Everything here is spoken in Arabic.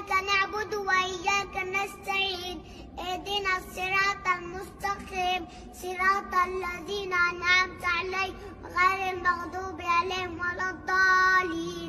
إياك نعبد وإياك نستعين اهدنا الصراط المستقيم صراط الذين أنعمت عليهم غير المغضوب عليهم ولا الضالين.